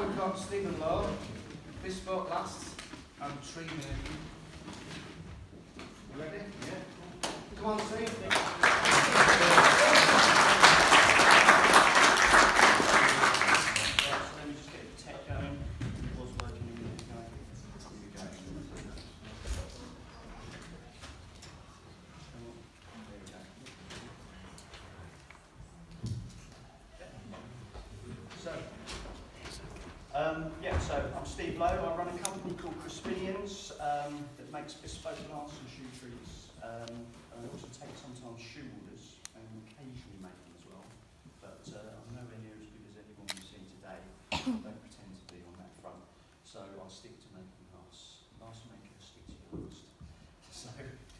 we've got Stephen Lowe, Bespoke last, and tree making. You ready? Yeah. Come on, Steve. So I'm Steve Lowe. I run a company called Crispinians that makes bespoke glass and shoe trees. I also take sometimes shoe orders and occasionally make them as well. But I'm nowhere near as good as anyone we've seen today. I don't pretend to be on that front. So I'll stick to making glass. Glass maker, stick to your last. So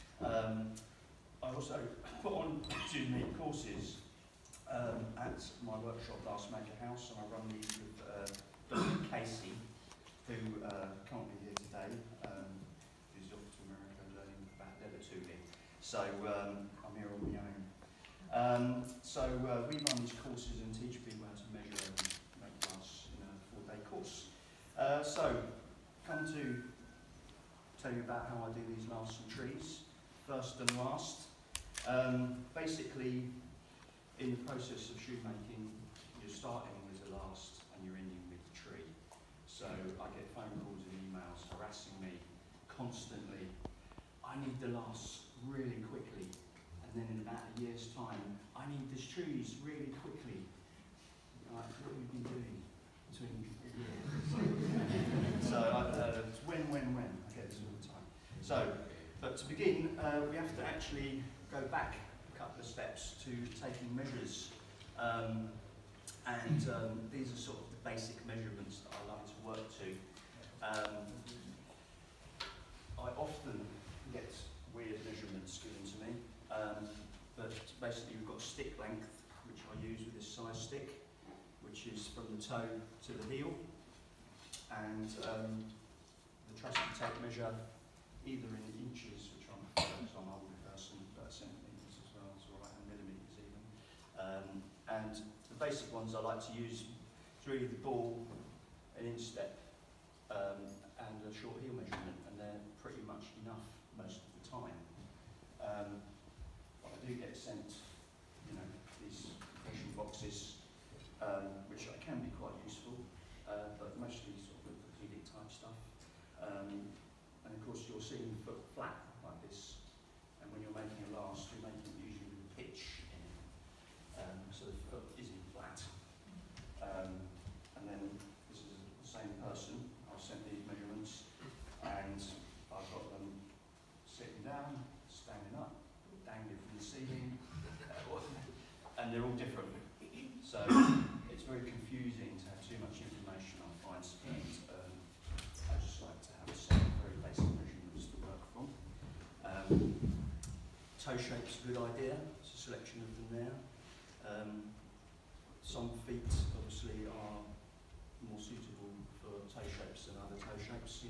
I also put on courses at my workshop, Glassmaker House, and I run these with Casey, who can't be here today, who's off to America learning about leather tooling. So I'm here on my own. We run these courses and teach people how to measure and make glass in a 4-day course. Come to tell you about how I do these lasts and trees, first and last. Basically, in the process of shoemaking, you're starting with the last and you're ending with the tree. So I get phone calls and emails harassing me constantly. I need the last really quickly, and then in about a year's time, I need the trees really quickly. Like, what have you been doing between a year? So it's when. I get this all the time. So, but to begin, we have to actually go back a couple of steps to taking measures. These are sort of the basic measurements that I like to work to. I often get weird measurements given to me, but basically we've got stick length, which I use with this size stick, which is from the toe to the heel, and the trusty tape measure either in inches, which I'm an older person, but centimetres as well, it's all right, and millimetres even. And the basic ones I like to use is really the ball, an instep, and a short heel measurement, and they're pretty much enough most of the time. But I do get sent, these compression boxes, which can be quite useful, but mostly sort of orthopedic type stuff. And of course you're seeing the foot flat like this, and when you're making a last, you're making it usually with a pitch in it. So the foot isn't flat. And then this is the same person. I've sent these measurements, and I've got them sitting down, standing up, dangling from the ceiling, and they're all different. So it's very confusing to have too much information, I find, and I just like to have a set of very basic measurements to work from. Toe shape's a good idea. It's a selection of them there. Some feet obviously are more suitable for toe shapes than other toe shapes,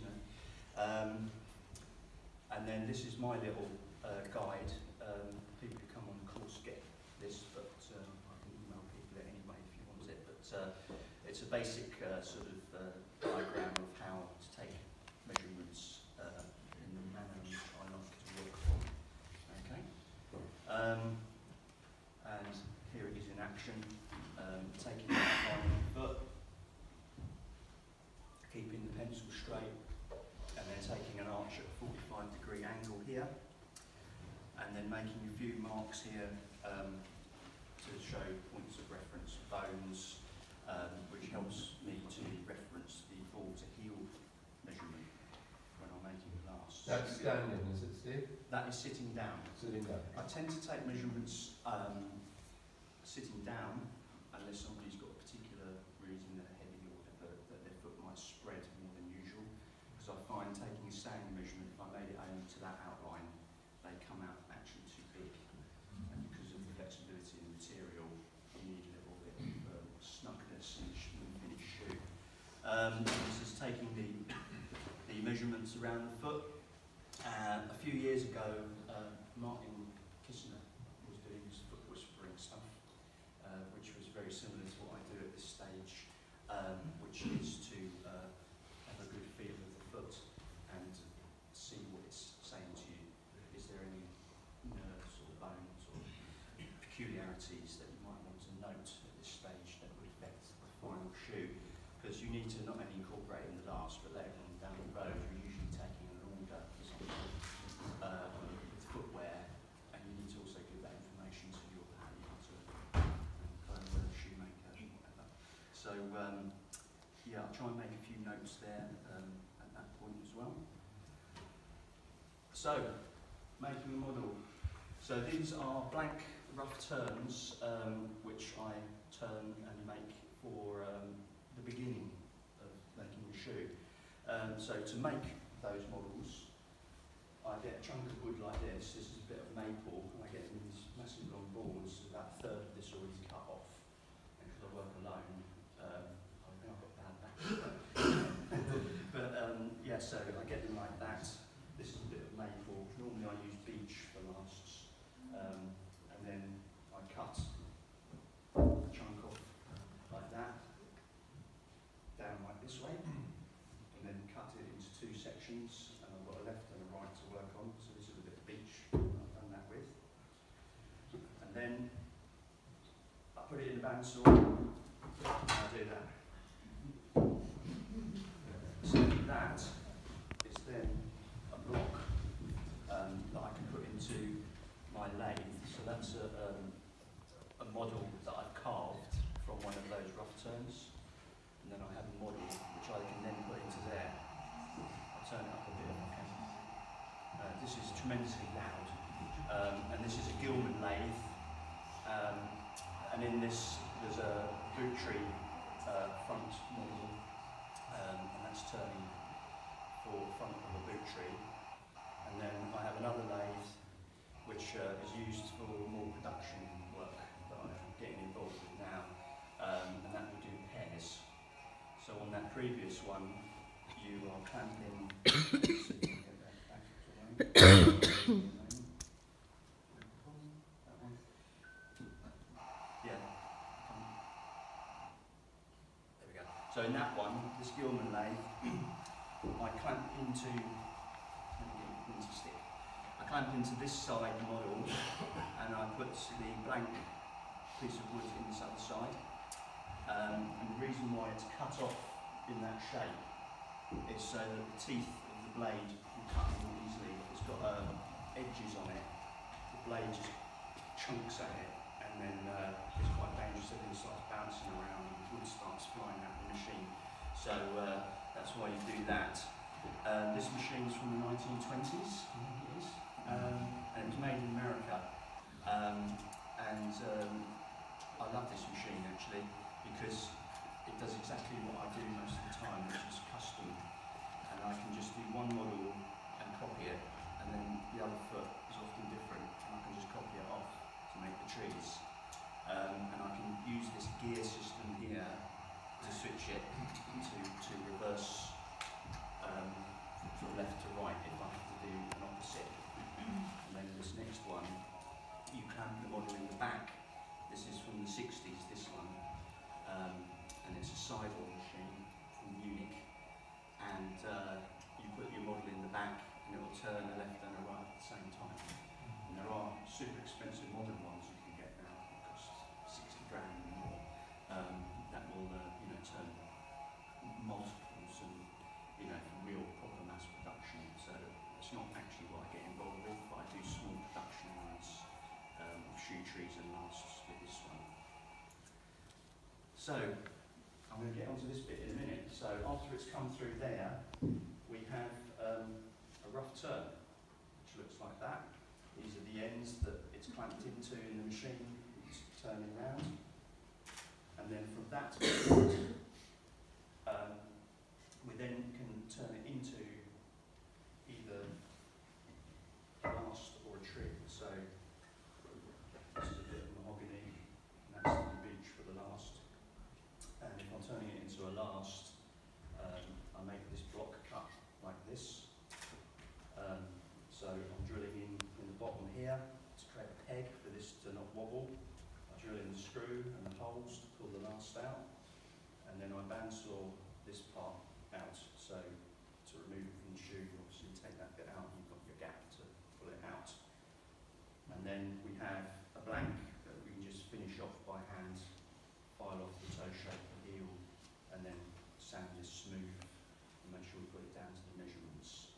and then this is my little guide. People who come on the course get this, but I can email people it anyway if you want it. But it's a basic sort of diagram of how to take measurements in the manner which I like to work from. Okay. And here it is in action. Taking the outline of the foot, keeping the pencil straight, and then taking an arch at a 45-degree angle here, and then making a few marks here to show points of reference, bones, which helps me to reference the ball to heel measurement when I'm making the last. That's standing, is it, Steve? That is sitting down. Sitting down. I tend to take measurements sitting down, unless somebody's got a particular reason they're heavy or whatever, that their foot might spread more than usual. Because I find taking a standing measurement, if I made it only to that outline, they come out actually too big. And because of the flexibility in the material, you need a little bit of snugness in the finished shoe. This is taking the measurements around the foot. A few years ago, Martin Kissner was doing his foot whispering stuff, which was very similar to what I do at this stage, which is to you need to not only incorporate it in the last, but later on down the road, you're usually taking an order for something with footwear, and you need to also give that information to your shoemaker and whatever. So yeah, I'll try and make a few notes there at that point as well. So, making a model. So these are blank rough turns, which I turn and make for the beginning of making the shoe. So to make those models, I get a chunk of wood like this. This is a bit of maple, and I get these massive long boards. About a third of this already cut off. And because I work alone, I think I've got bad back. But yeah, so I get them like that. This is a bit of maple. Normally I use beech for lasts. And then I cut a chunk off like that, down like this way, and then cut it into two sections, and I've got a left and a right to work on, so this is a bit of beech I've done that with. And then I put it in the bandsaw, and I do that. So that is then a block that I can put into my lathe. So that's a model that I've carved from one of those rough turns, and then I have a model which I can then put into there. I'll turn it up a bit if I can. This is tremendously loud, and this is a Gilman lathe, and in this there's a boot tree front model, and that's turning for front of a boot tree. And then I have another lathe which is used for more production work that I'm getting involved with now, and that will do pairs. So on that previous one, you are clamping. So you can get that back to that one. Yeah. There we go. So in that one, this Gilman lathe, I clamp into. Stick. I clamp into this side model, and I put the blank piece of wood in this other side. And the reason why it's cut off in that shape is so that the teeth of the blade will cut more easily. It's got edges on it. The blade just chunks at it, and then it's quite dangerous if it starts bouncing around and the wood starts flying out of the machine. So that's why you do that. This machine is from the 1920s, I think it is, and it was made in America. I love this machine actually because it does exactly what I do most of the time, which is custom. And I can just do one model and copy it, and then the other foot is often different, and I can just copy it off to make the trees. And I can use this gear system here to switch it to reverse. From left to right if I have to do an opposite. And then this next one, you clamp the model in the back. This is from the 60s, this one. And it's a sidewall machine from Munich. And you put your model in the back and it will turn a left and a right at the same time. And there are super expensive modern ones you can get now. It costs 60 grand and more. That will turn multiples and real proper mass production. So it's not actually what I get involved with, but I do small production runs of shoe trees and lasts with this one. So I'm going to get onto this bit in a minute. So after it's come through there, we have a rough turn, which looks like that. These are the ends that it's clamped into in the machine. It's turning round. And then from that point, we then can turn it into either a last or a trim. So this is a bit of mahogany, and that's the beech for the last. And if I'm turning it into a last, I make this block cut like this. So I'm drilling in the bottom here to create a peg for this to not wobble. I drill in the screw and the holes to pull the last out, and then I bandsaw this part out. So to remove it from the shoe, you obviously take that bit out, you've got your gap to pull it out. And then we have a blank that we can just finish off by hand, file off the toe shape, the heel, and then sand got it down to the measurements.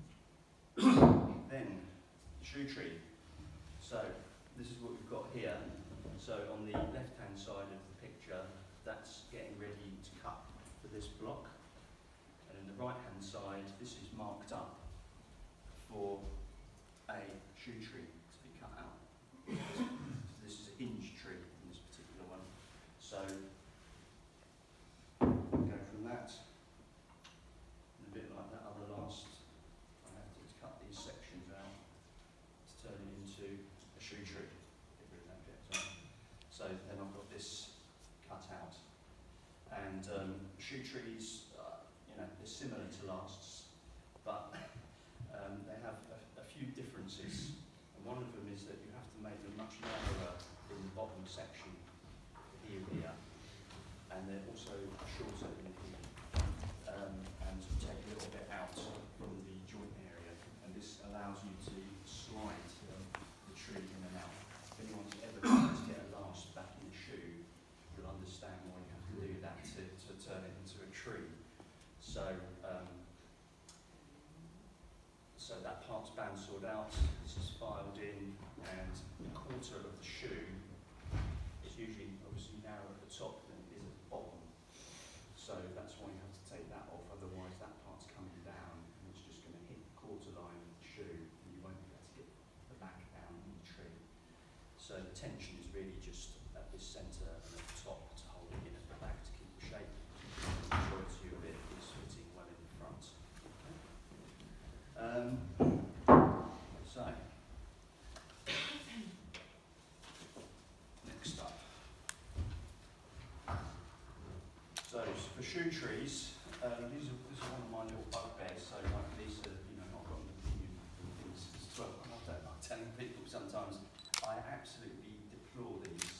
Then, the shoe tree. So, this is what we've got here. So, on the left-hand side of the picture, that's getting ready to cut for this block. And on the right-hand side, this is marked up for a shoe tree to be cut out. So this is a hinge tree in this particular one. So go from that, and a bit like that other last, I have to cut these sections out to turn it into a shoe tree. Get rid of that bit as well. So then I've got this cut out. And shoe trees, you know, they're similar to lasts, but they have a few differences. And one of them is that you have to make them much narrower in the bottom section, here, and they're also shorter in here, and take a little bit out from the joint area. And this allows you to slide the tree in and out. If anyone's ever tried to get a last back in a shoe, you'll understand why you have to do that to turn it into a tree. So, so that part's bandsawed out, this is filed in, and a quarter of the shoe is usually obviously narrower at the top than it is at the bottom. So that's why you have to take that off, otherwise that part's coming down and it's just going to hit the quarter line of the shoe and you won't be able to get the back down in the tree. So the tension is really just at this centre and at the top to hold it in at the back to keep the shape. The majority of it is fitting well in the front. So, next up. So, for shoe trees, this is one of my little bugbears. So, like these are, you know, I've got an opinion on things as well. And I don't like telling people sometimes. I absolutely deplore these.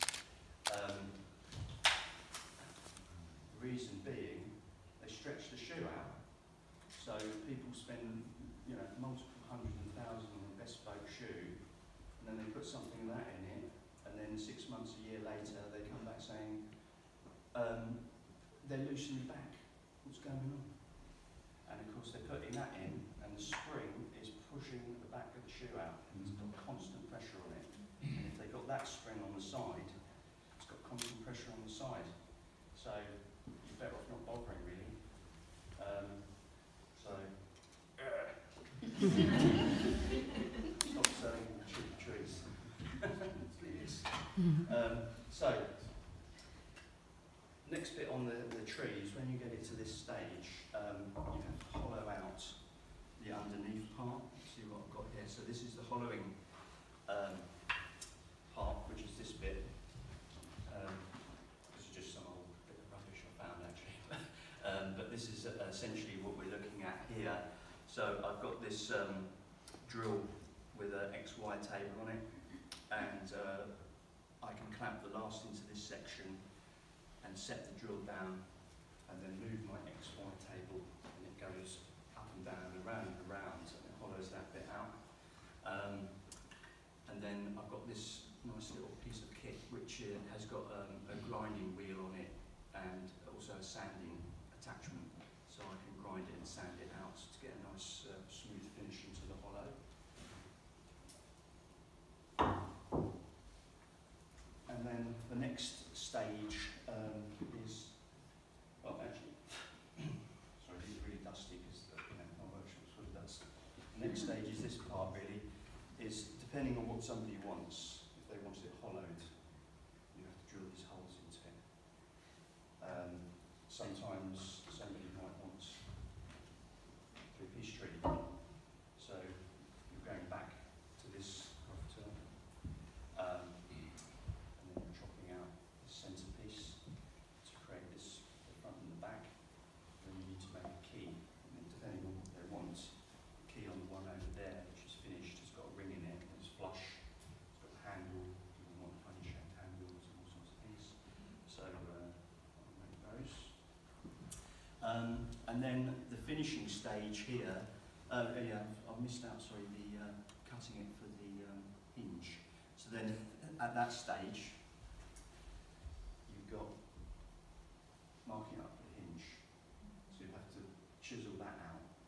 Reason being, they stretch the shoe out. So people spend, you know, multiple hundreds and thousands on a bespoke shoe, and then they put something like that in it, and then 6 months, a year later, they come back saying, they're loosening the back. What's going on? And of course, they're putting that in, and the spring is pushing the back of the shoe out, and it's got constant pressure on it. And if they've got that spring on the side, it's got constant pressure on the side. So you're better off not bothering, really. Stop selling cheap trees. Please. So, next bit on the trees, when you get it to this stage, you have to hollow out the underneath part. See what I've got here. So this is the hollowing part, which is this bit. This is just some old bit of rubbish I found actually. But this is essentially what we're looking at here. So I've got this drill with an XY table on it, and I can clamp the last into this section and set the drill down, and then move my XY table, and it goes up and down and around, and it hollows that bit out. And then I've got this nice little piece of kit which has got a grinding wheel on it and also a sanding attachment, so I can grind it and sand it out to get a nice smooth finish into the hollow. And then the next stage is, well actually, sorry, these are really dusty because my workshop's full of dust. The next stage is this part really, is depending on what somebody wants. If they wanted it hollowed, you have to drill these holes into it. Sometimes somebody might want three-piece tree, so you're going back to this rough turn, and then you're chopping out the centrepiece to create this, the front and the back. Then you need to make a key, and then depending on what they want, the key on the one over there, which is finished, has got a ring in it, and it's flush, it's got a handle, you want honey-shaped handles and all sorts of things. So I'll make those. And then the finishing stage here, yeah, I've missed out, sorry, the cutting it for the hinge. So then at that stage, you've got marking up for the hinge. So you have to chisel that out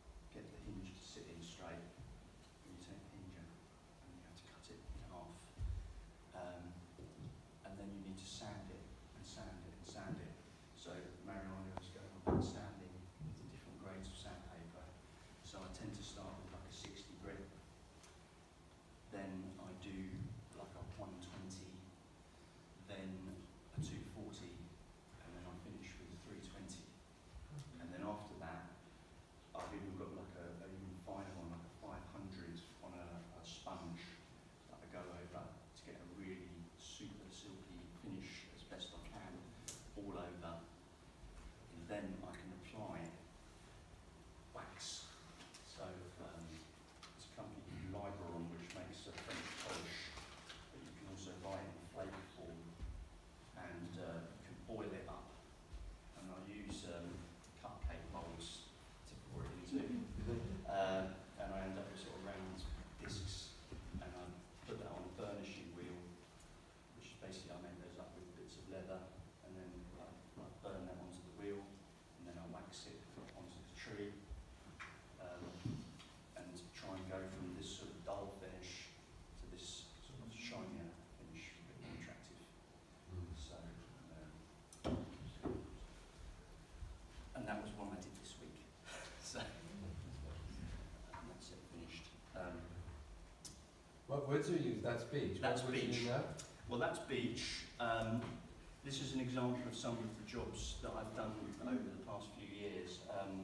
What words are used? That's beach. That's what words beach. Are used now? Well, that's beach. This is an example of some of the jobs that I've done over the past few years.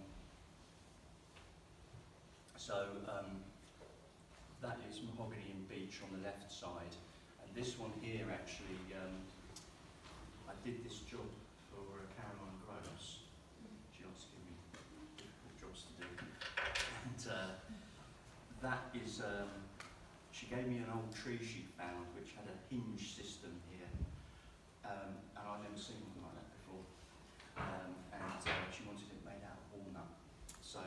That is mahogany and beech on the left side, and this one here actually, I did this job for Caroline Gross. She likes to give me difficult jobs to do, and that is, she gave me an old tree she found which had a hinge system here, and I'd never seen one like that before, and she wanted it made out of walnut. So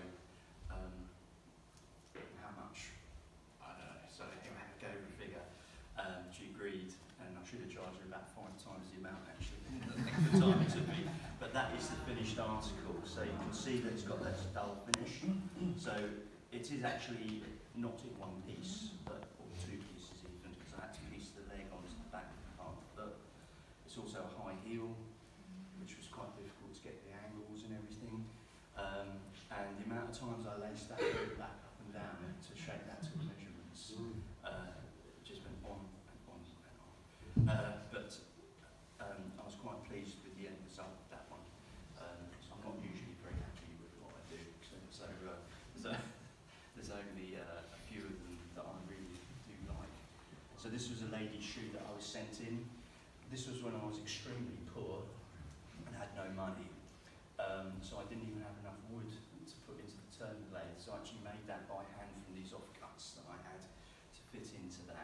how much? I don't know, so it had to go with a figure. She agreed, and I should have charged her about 5 times the amount actually, the time it took me. But that is the finished article, so you can see that it's got that dull finish. So it is actually not in one piece, but or 2 pieces even, because I had to piece the leg onto the back part. But it's also a high heel, which was quite difficult to get the angles and everything. And the amount of times I laced that back up and down to shape that to the measurements, just went on and on and on. But I was quite pleased with the end result of that one. So I'm not usually very happy with what I do. So there's only a few of them that I really do like. So this was a lady's shoe that I was sent in. This was when I was extremely poor and had no money. So I didn't even have enough wood to put into the turn lathe. So I actually made that by hand from these offcuts that I had to fit into that.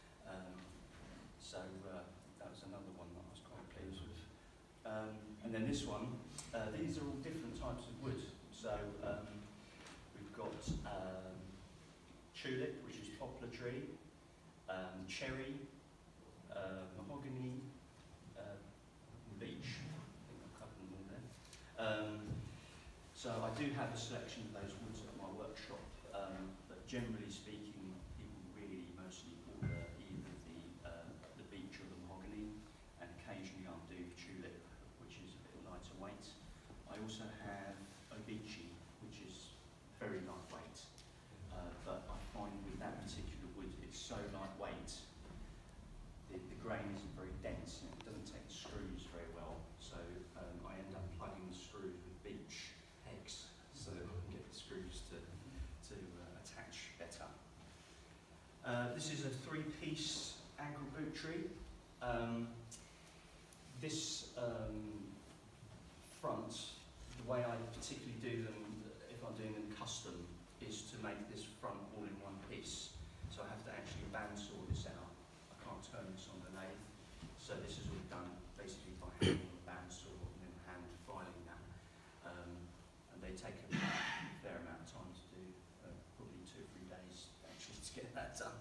That was another one that I was quite pleased with. And then this one, these are all different types of wood. So we've got tulip, which is poplar tree, cherry, mahogany, beech. I think I've covered them all there. So I do have a selection of those woods at my workshop, but generally speaking, people really mostly order either the beech or the mahogany, and occasionally I'll do tulip, which is a bit lighter weight. I also have obechi, which is very lightweight, but I find with that particular wood, it's so lightweight, the grain isn't very dense and it doesn't take the screws very well, so I end up plugging the screws with beech hex so that I can get the screws to attach better. This is a 3-piece ankle boot tree. This front, the way I particularly do them, if I'm doing them custom, is to make this front all in one piece. So I have to actually bandsaw this out. I can't turn this on the lathe. So this is all done basically by hand on the bandsaw and then hand filing that. And they take a fair amount of time to do, probably 2 or 3 days actually to get that done.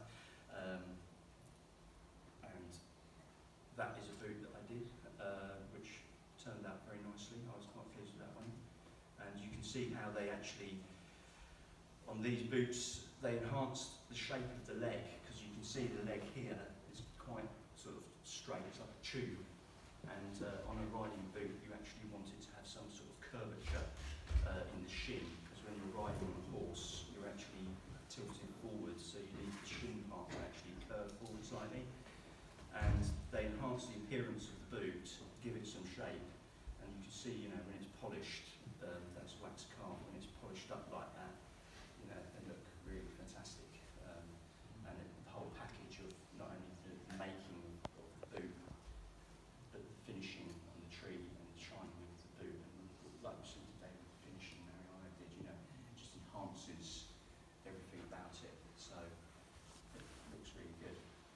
And that is a boot that I did, which turned out very nicely. I was quite pleased with that one. And you can see how they actually, on these boots, they enhanced the shape of the leg, because you can see the leg here is quite sort of straight, it's like a tube. And on a riding boot, you actually wanted to have some sort of curvature in the shin, because when you're riding on a horse, you're actually tilting forwards, so you need the shin part to actually curve forward slightly. And they enhance the appearance of the boot, give it some shape, and you can see, you know, when it's polished, that's wax carved, when it's polished up like that, you know, they look really fantastic. And the whole package of not only the making of the boot, but the finishing on the tree and the shining of the boot, and like we saw today with the finishing Mariana did, you know, it just enhances everything about it. So it looks really good.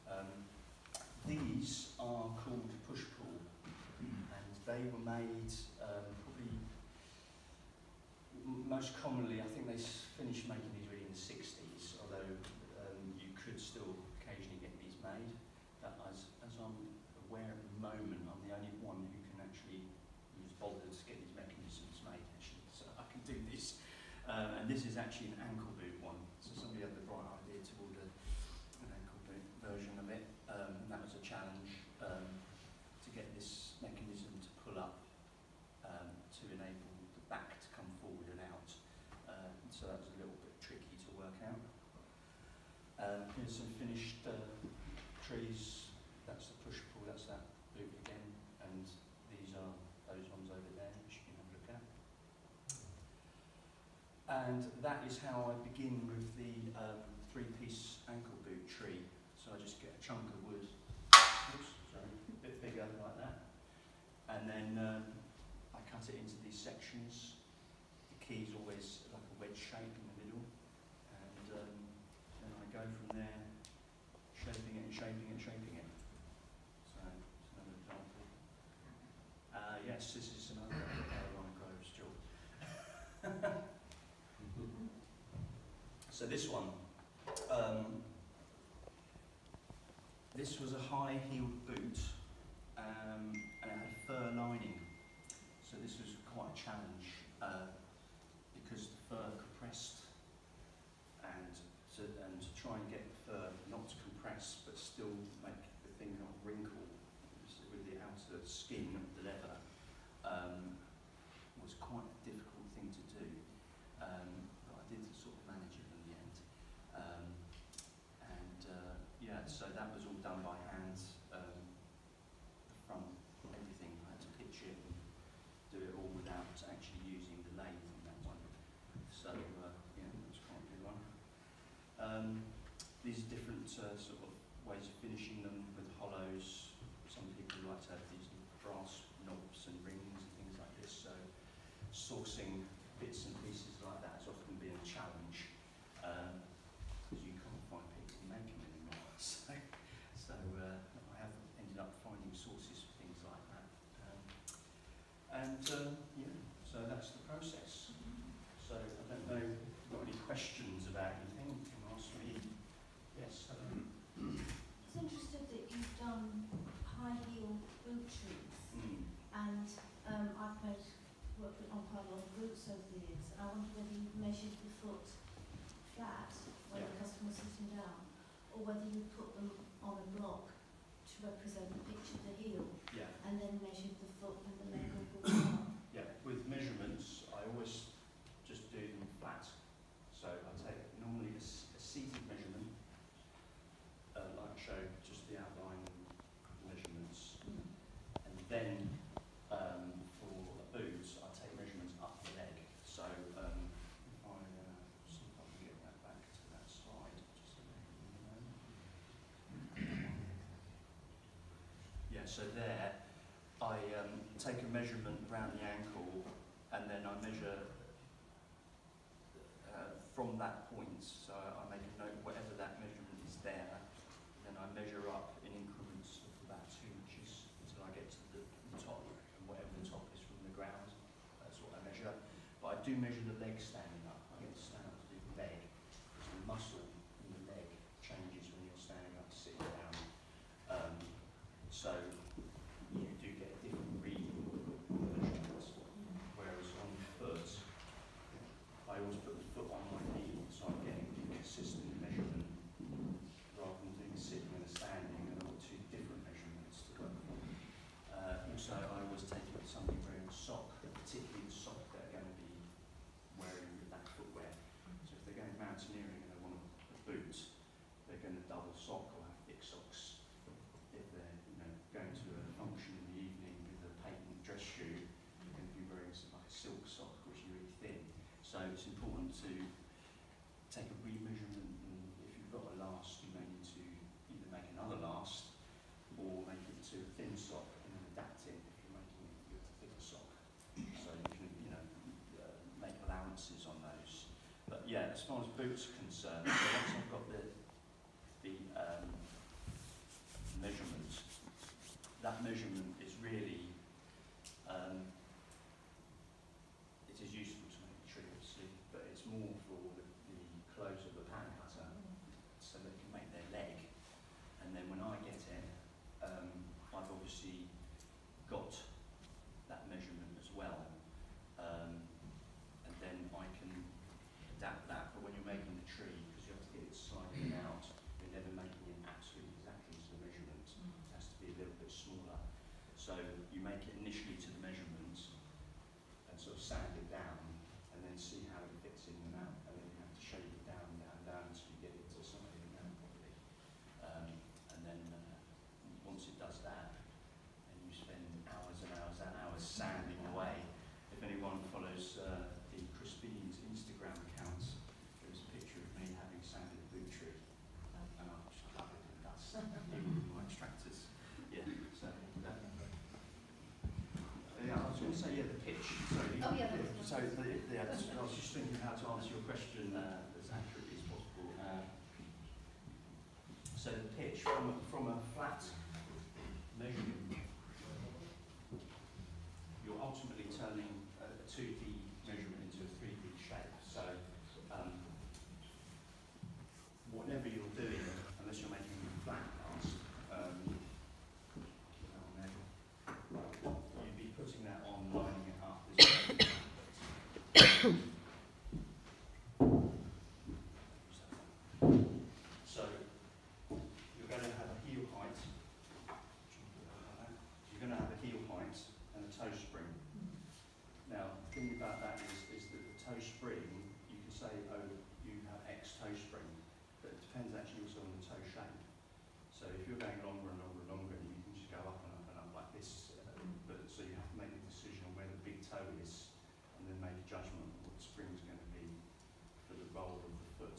These are called push-pull, and they were made probably most commonly, I think they finished making these really in the 60s, although you could still occasionally get these made. But as I'm aware at the moment, I'm the only one who can actually use bothered to get these mechanisms made, actually, so I can do this. And this is actually an ankle boot one, so somebody had the bright idea to order an ankle boot version of it. That was a challenge to get this mechanism to pull up to enable the back to come forward and out. So that was a little bit tricky to work out. Here's some finished trees. That's the push-pull, that's that boot again, and these are those ones over there, which you can have a look at. And that is how I begin with the three-piece ankle boot tree. So I just get a chunk of wood, oops, sorry, a bit bigger like that, and then I cut it into these sections. The key is always like a wedge shape in the middle, and then I go from there, shaping it and shaping it and shaping it. So, it's another example. Yes, this is another Caroline Groves job. So this one, this was a high-heeled boot, and it had a fur lining. So this was quite a challenge, because the fur compressed, and to try and get the fur not to compress but still make the thing not wrinkle with the outer skin of the leather, was quite a difficult thing to do. But I did sort of manage it in the end. Yeah, so that was all done by hand. The front, everything, I had to pitch it and do it all without actually using the lathe on that one. So yeah, that's quite a good one. These are different sort of ways of finishing them with hollows. Some people like to have these brass knobs and rings and things like this. So sourcing bits and pieces like that has often been a challenge, because you can't find people who make them anymore. So I have ended up finding sources for things like that. Yeah, so that's the process. So I don't know if you've got any questions about anything, you can ask me. Yes, hello. It's interesting that you've done high heel boot trees, and I've worked on quite a lot of boots over the years. I wonder whether you measured the foot flat when the customer's sitting down, or whether you put them on a block to represent the picture of the heel, and then measured the foot and the leg all up. Yeah, with measurements, I always just do them flat. So I take normally a seated measurement, like I showed, just the outline measurements, and then for a boot, I take measurements up the leg. So if I see if I can get that back to that slide, just a moment. Yeah, so there, I take a measurement around the ankle, and then I measure from that point. So I make a note, whatever that measurement is there, then I measure up in increments of about 2 inches until I get to the top, and whatever the top is from the ground, that's what I measure. But I do measure the leg standing up. I get to stand up to do the leg, because the muscle in the leg changes when you're standing up, sitting down. So you do get a different reading measurements. Whereas on the foot, I always put the foot on my knee, so I'm getting a consistent measurement rather than doing sitting and standing, and I've got 2 different measurements to work from. Also, I always take it with somebody wearing a sock, particularly the sock they're going to be wearing with that footwear. So if they're going mountaineering and they want a boot, they're going to double sock or have thick socks. If they're going to a function in the evening with a patent dress shoe, you're going to be wearing like a silk sock, which is really thin. So it's important to take a re-measurement, and if you've got a last, you may need to either make another last or make it to a thin sock and then adapt it if you're making it with a thicker sock. So you can, make allowances on those. But yeah, as far as boots are concerned, so once I've got the measurement, that measurement is really it is useful to make a tree, obviously, but it's more for the clothes of the pan cutter, so they can make their leg. And then when I get it, I've obviously got that measurement as well, and then I can adapt that. But when you're making the tree, because you have to get it sliding out, you're never making it absolutely exactly to the measurement. It has to be a little bit smaller. So you make it initially to the measurement and sort of sand it down, and then see how it fits in and out, and then you have to shape it down until you get it to something. I was just thinking how to answer your question as accurately as possible. So the pitch from a flat measurement, you're ultimately turning a 2D measurement into a 3D shape. So whatever you're doing, unless you're making a flat cast, you'd be putting that on, lining it up this way. So you're going to have a heel height. You're going to have a heel height and a toe spring. Now, the thing about that is that the toe spring, you can say, oh, you have X toe spring, but it depends actually also on the toe shape. So if you're going longer and longer and longer, you can just go up and up and up like this. But so you have to make a decision on where the big toe is, and then make a judgment on what the spring is going to be for the roll of the foot.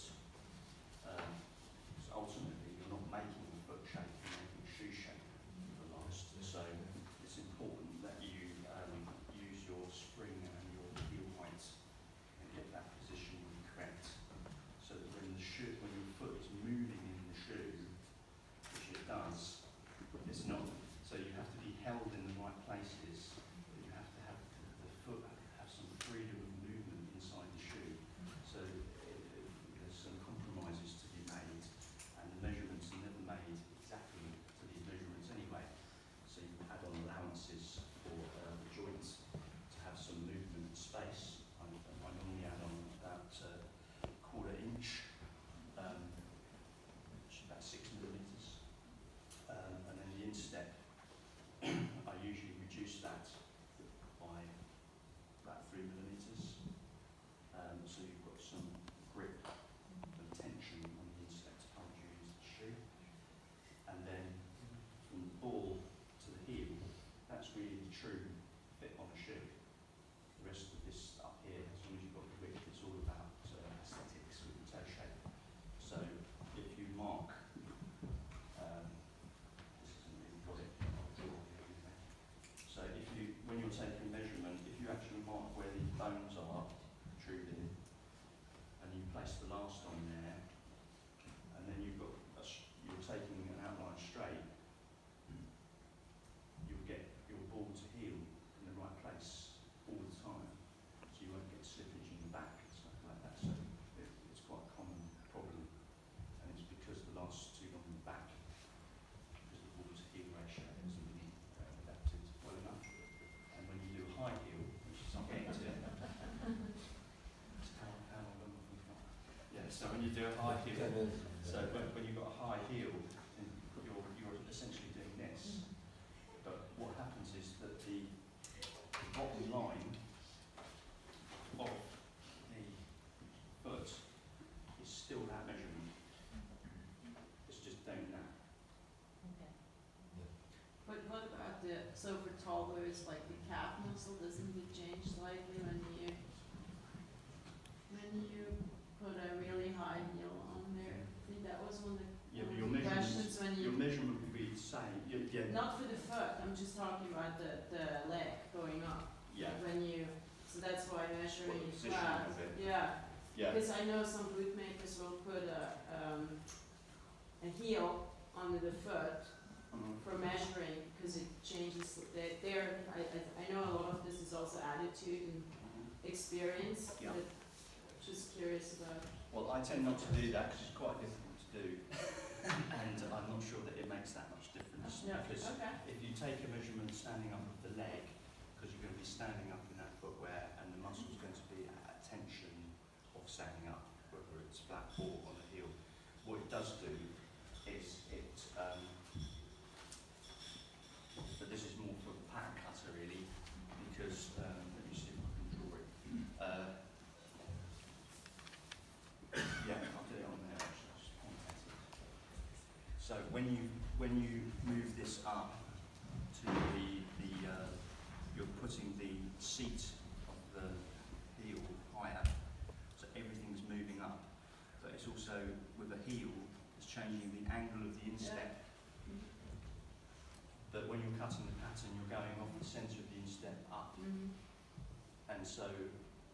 So ultimately, you're not making the foot shape, you're making shoe shape for the last. So it's important that you use your spring and your heel height and get that position correct, so that when your foot is moving in the shoe, which it does, it's not. So you have to be held in the right places. But you have to have the foot have some freedom of movement inside the shoe. So there's some compromises to be made, and the measurements are never made exactly to these measurements anyway. So you can add on allowances for the joints to have some movement and space. I normally add on about quarter inch, which is about 6 millimetres, and then the instep, I usually reduce that by about 3 millimetres. So you've got some grip and tension on the instep to hold you into the shoe. And then from the ball to the heel, that's really the true fit on a shoe. The rest of this up here, as long as you've got the width, it's all about aesthetics with the toe shape. So if you mark, this isn't really got it, I'll draw it here with me. So when you're taking measurement, if you actually mark where the bones are protruding, and you place the last on there, and then you're taking an outline straight, you'll get your ball to heel in the right place all the time, so you won't get slippage in the back and stuff like that. So it's quite a common problem, and it's because the last too long in the back, because the ball to heel ratio hasn't been adapted well enough. And when you do a high heel, which is not getting to it, how long have we got? Yeah, so when you do a high heel, so when you've got a high heel, you're essentially doing this. But what happens is that the bottom line of the foot is still that measurement. It's just doing that. Okay. But what about so for toddlers, like the calf muscle, doesn't it change slightly when you put a really high heel on there? I think that was one of the Yeah, but your questions when you... Your measurement will be the same. Yeah. Not for the foot, I'm just talking about the leg going up. Yeah. So that's why measuring What is position flat. of it? Yeah. Yeah. Because I know some bootmakers will put a heel under the foot for measuring, because it changes. I know a lot of this is also attitude and experience. Yeah. But just curious about. Well, I tend not to do that because it's quite difficult to do, and I'm not sure that it makes that much difference. Yeah. Because Okay. if you take a measurement standing up of the leg, because you're going to be standing up in that footwear, and the muscle is going to be at tension of standing up, whether it's flat or on the heel, what it does do is but this is more for the pattern cutter really, because let me see if I can draw it. Yeah, I'll do it on there actually. I'll just point at it. So when you move this up to you're putting the seat of the heel higher, so everything's moving up. But it's also with a heel, it's changing the angle of the instep. But when you're cutting the pattern, you're going off the centre of the instep up. And so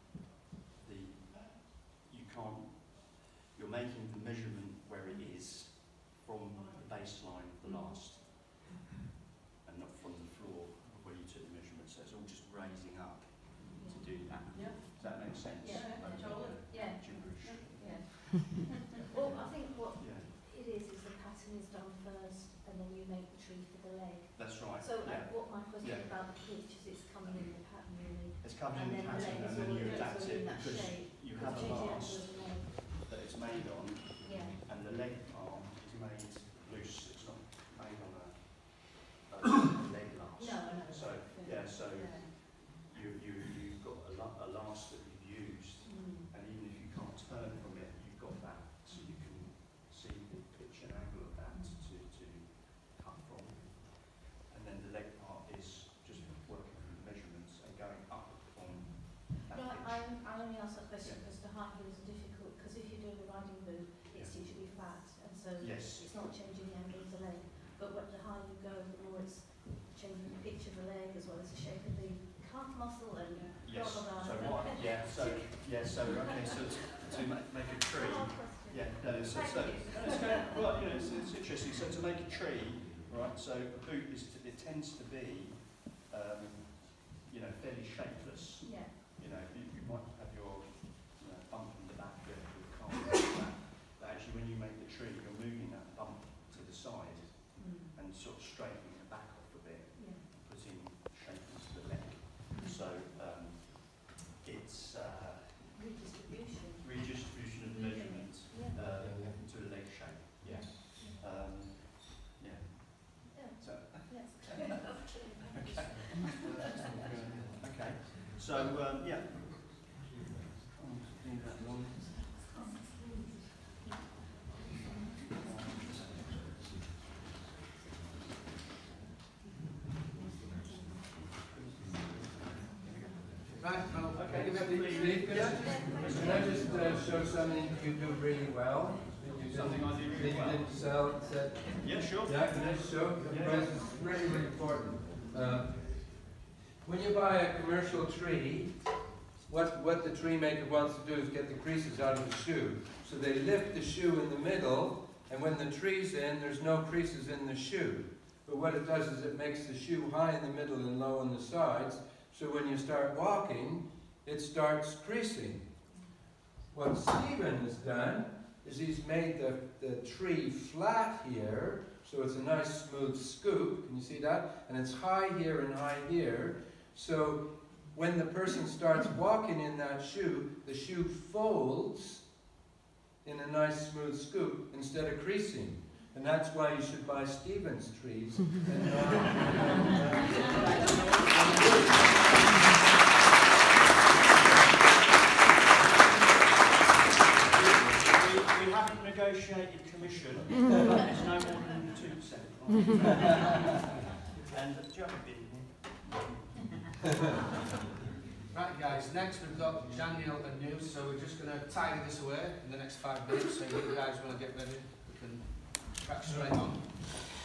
making the measurement where it is from the baseline of the last, and not from the floor of where you took the measurement. So it's all just raising up to do that. Yeah. Does that make sense? Yeah, Like, totally. Yeah. gibberish. Yeah. Well, I think what Yeah, it is the pattern is done first, and then you make the tree for the leg. that's right. So yeah. what my question Yeah. about the pitch is, it's coming in the pattern really, It's covered and in the then the leg pattern, is and then all you adapt all it in that because shape. you have a Change it last to the leg. that it's made on, Yeah. and the leg arm is made loose. It's not made on a leg last. No, no. So yeah, so Yeah. you've got a last that you've used, and even if you can't turn from it, you've got that, so you can see the pitch and angle of that to cut from. And then the leg part is just working from the measurements and going up on that No, pitch. I only asked that question because the high heels are difficult, because if you're doing a riding boot, it's usually flat, and so Yes. it's not changing the angle of the leg. But the higher you go, the more it's changing the pitch of the leg as well as the shape of the calf muscle and Yes. blah, blah, So blah. what? Yeah. So okay. So to make a tree. Oh, question. Yeah. No. So Thank you. it's going, well, you know, it's interesting. So to make a tree, right? So a boot it tends to be, you know, fairly shapeless. Yeah. You know, you might have your bump in the back there with the car like that. But actually, when you make the tree, you're moving that bump to the side and sort of straightening the back off a bit, Yeah. putting shape into the leg. So it's Redistribution. redistribution of the measurement Yeah. to a leg shape. Yeah. Yeah. Yeah. So Yes. okay. Okay. So yeah. Leave that alone. Right, well, Okay, give it please. Steve, could Yeah. Can I just show something you do really well? That you Something I do really that you well? didn't sell, said, Yeah, sure. yeah, can I show? Yeah. Because it's really, really important. When you buy a commercial tree, what the tree maker wants to do is get the creases out of the shoe. So they lift the shoe in the middle, and when the tree's in, there's no creases in the shoe. But what it does is it makes the shoe high in the middle and low on the sides, so when you start walking, it starts creasing. What Stephen has done is he's made the tree flat here, so it's a nice smooth scoop, can you see that? And it's high here and high here, so when the person starts walking in that shoe, the shoe folds in a nice smooth scoop instead of creasing. And that's why you should buy Stephen's trees. And We haven't negotiated commission. It's no more than 2%. And do you have a bid? Right guys, next we've got Daniel and News, so we're just going to tidy this away in the next 5 minutes, so if you guys want to get ready, we can crack straight on.